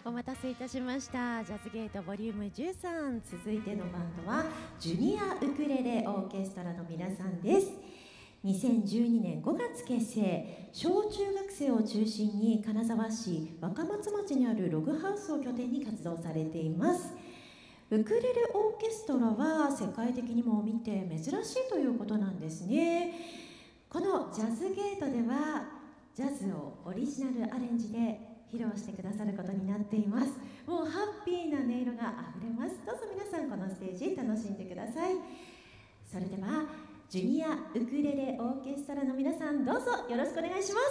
お待たせいたしました。ジャズゲートボリューム13、続いてのバンドはジュニアウクレレオーケストラの皆さんです。2012年5月結成、小中学生を中心に金沢市若松町にあるログハウスを拠点に活動されています。ウクレレオーケストラは世界的にも見て珍しいということなんですね。このジャズゲートではジャズをオリジナルアレンジで披露してくださることになっています。もうハッピーな音色があふれます。どうぞ皆さんこのステージ楽しんでください。それではジュニアウクレレオーケストラの皆さん、どうぞよろしくお願いします。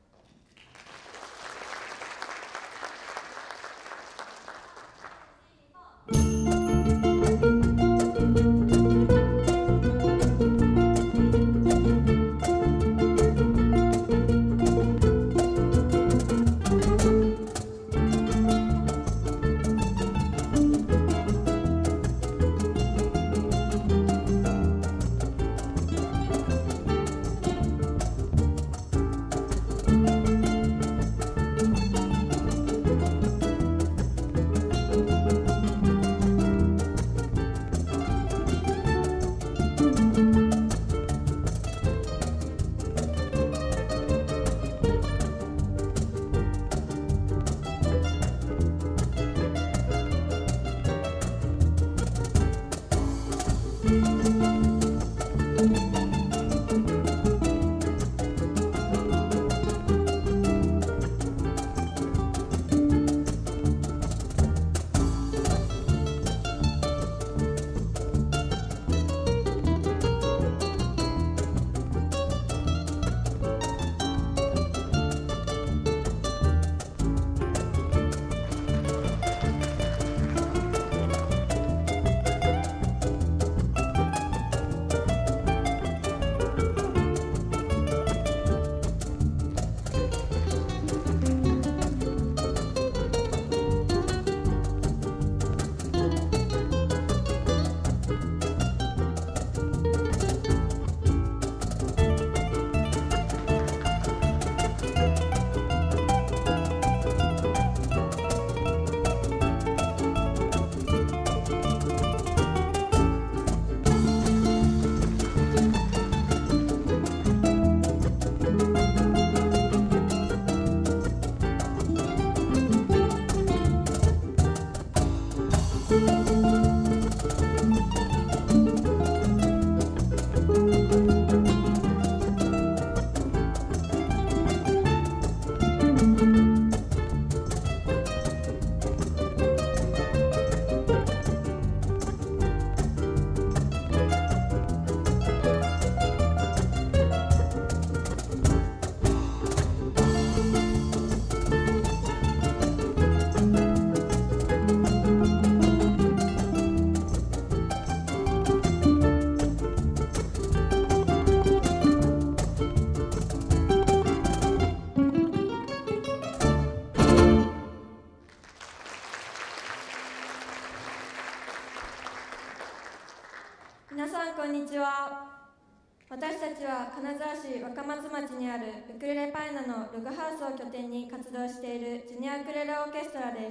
皆さんこんにちは。私たちは金沢市若松町にあるウクレレパイナのログハウスを拠点に活動しているジュニアウクレレオーケストラです。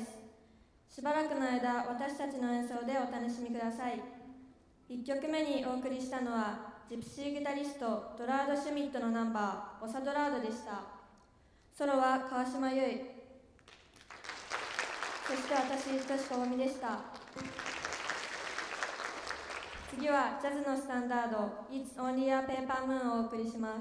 しばらくの間、私たちの演奏でお楽しみください。1曲目にお送りしたのはジプシーギタリストドラード・シュミットのナンバー「ボサドラード」でした。ソロは川島優衣、そして私、としこおみでした。次はジャズのスタンダード「It's Only a Paper Moon」をお送りします。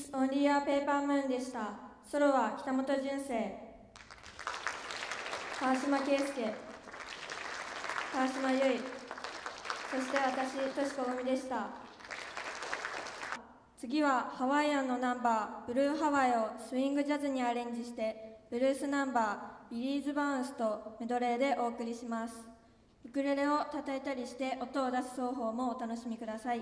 It's Only a Paper Moon でした。ソロは北本純正、川島圭介、川島優衣、そして私、としこごみでした。次はハワイアンのナンバー、ブルーハワイをスイングジャズにアレンジして、ブルースナンバー、ビリーズバウンスとメドレーでお送りします。ウクレレを叩いたりして音を出す奏法もお楽しみください。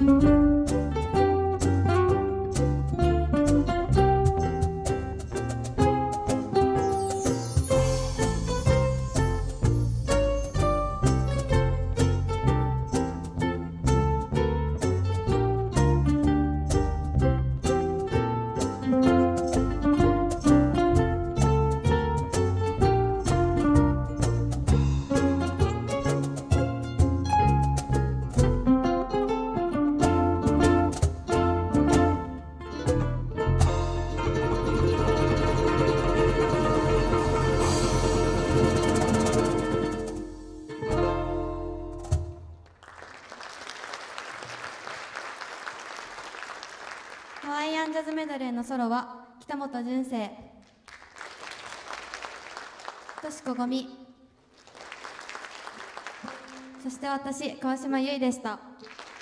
ハワイアンジャズメドレーのソロは北本純正、としこごみ、そして私川島優衣でした。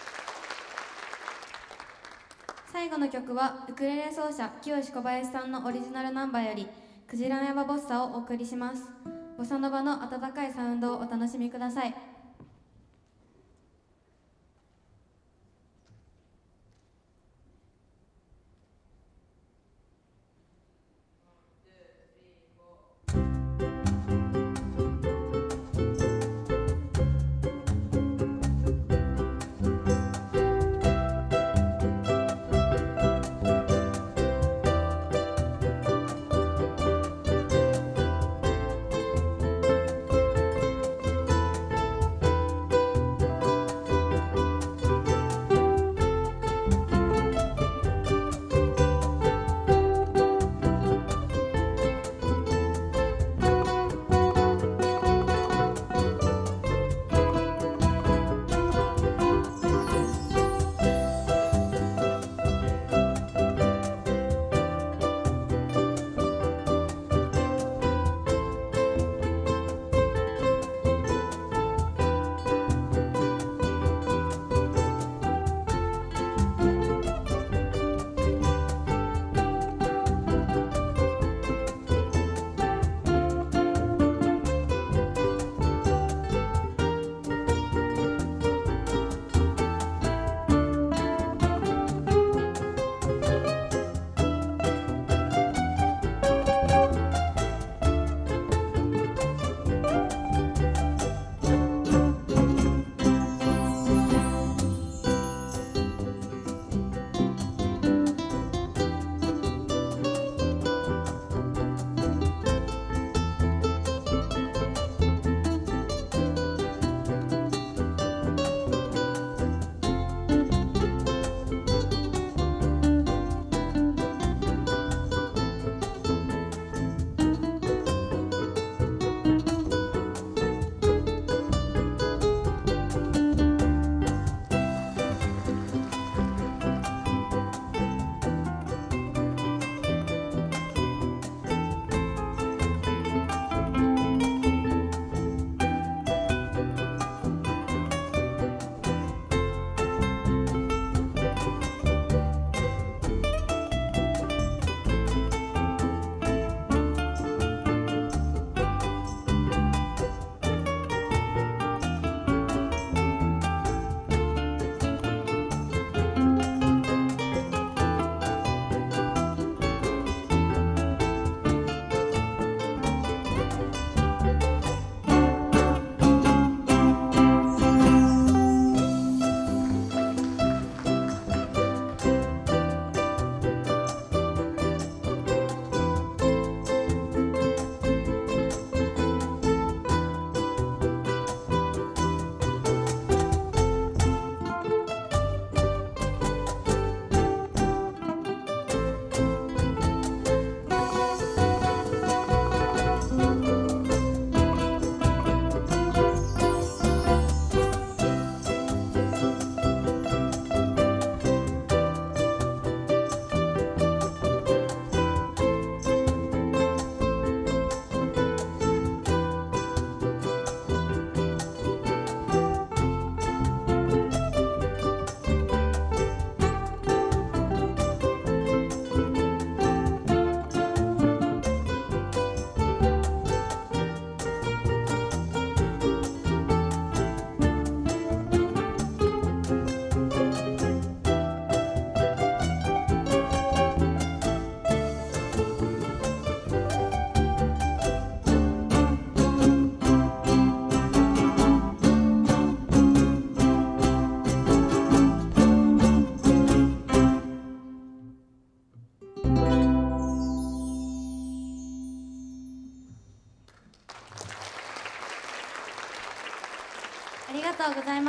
最後の曲はウクレレ奏者清小林さんのオリジナルナンバーよりクジラの山ボッサをお送りします。ボサノバの温かいサウンドをお楽しみください。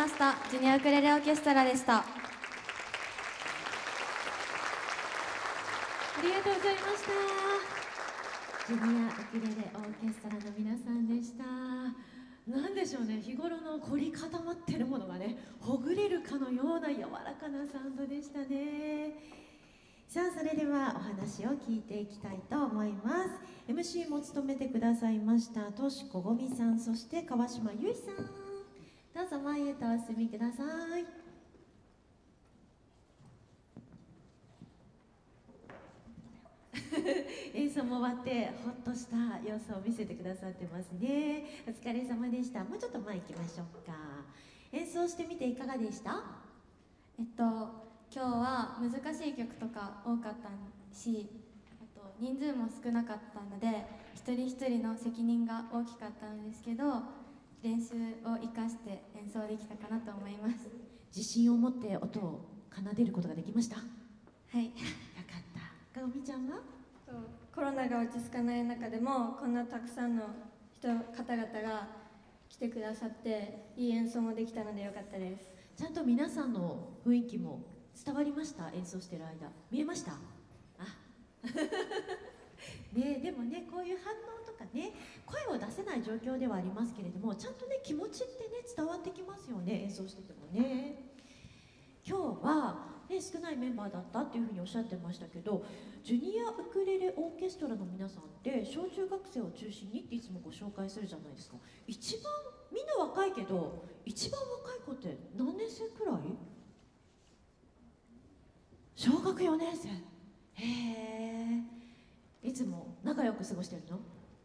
ましたジュニアウクレレオーケストラでした。 ありがとうございました。ジュニアウクレレオーケストラの皆さんでした。なんでしょうね、日頃の凝り固まってるものがね、ほぐれるかのような柔らかなサウンドでしたね。さあ、それではお話を聞いていきたいと思います。 MC も務めてくださいましたとしこごみさん、そして川島ゆいさん、どうぞ前へとお進みください。演奏も終わってほっとした様子を見せてくださってますね。お疲れ様でした。もうちょっと前行きましょうか。演奏してみていかがでした？ 今日は難しい曲とか多かったし、あと人数も少なかったので一人一人の責任が大きかったんですけど、練習を生かして演奏できたかなと思います。 自信を持って音を奏でることができました？ はい。 よかった。かおみちゃんは？ コロナが落ち着かない中でもこんなたくさんの方々が来てくださっていい演奏もできたのでよかったです。 ちゃんと皆さんの雰囲気も伝わりました？演奏してる間見えました？ね、でもね、こういう反応とかね、声を出せない状況ではありますけれども、ちゃんとね、気持ちってね、伝わってきますよね、演奏しててもね。今日は、ね、少ないメンバーだったっていうふうにおっしゃってましたけど、ジュニアウクレレオーケストラの皆さんって小中学生を中心にっていつもご紹介するじゃないですか。一番みんな若いけど、一番若い子って何年生くらい？小学4年生。へえ、いつも仲良く過ごしてるの？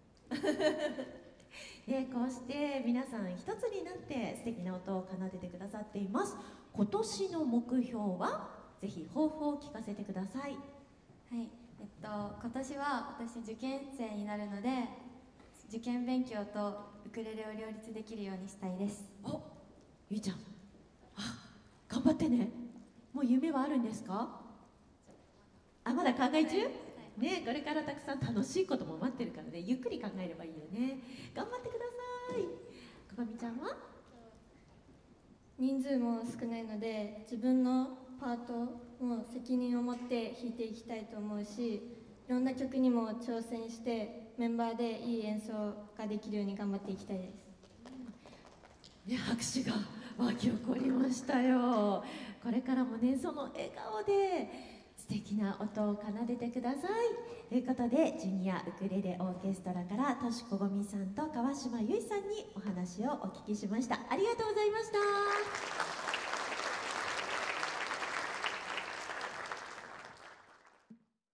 で、こうして皆さん一つになって素敵な音を奏でてくださっています。今年の目標はぜひ抱負を聞かせてください。 はい、今年は私受験生になるので、受験勉強とウクレレを両立できるようにしたいです。 お、ゆいちゃん、頑張ってね。もう夢はあるんですか？まだ考え中？ね、これからたくさん楽しいことも待ってるからね、ゆっくり考えればいいよね。頑張ってください。ここみちゃんは？ 人数も少ないので自分のパートも責任を持って弾いていきたいと思うし、いろんな曲にも挑戦してメンバーでいい演奏ができるように頑張っていきたいです。 ね、拍手が湧き起こりましたよ。これからもね、その笑顔で素敵な音を奏でてください。ということで、ジュニアウクレレオーケストラからとしこごみさんと川島ゆいさんにお話をお聞きしました。ありがとうございました。